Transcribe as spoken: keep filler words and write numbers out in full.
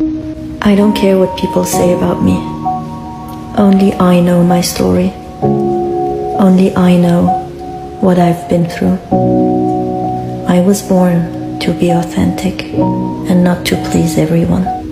I don't care what people say about me. Only I know my story. Only I know what I've been through. I was born to be authentic and not to please everyone.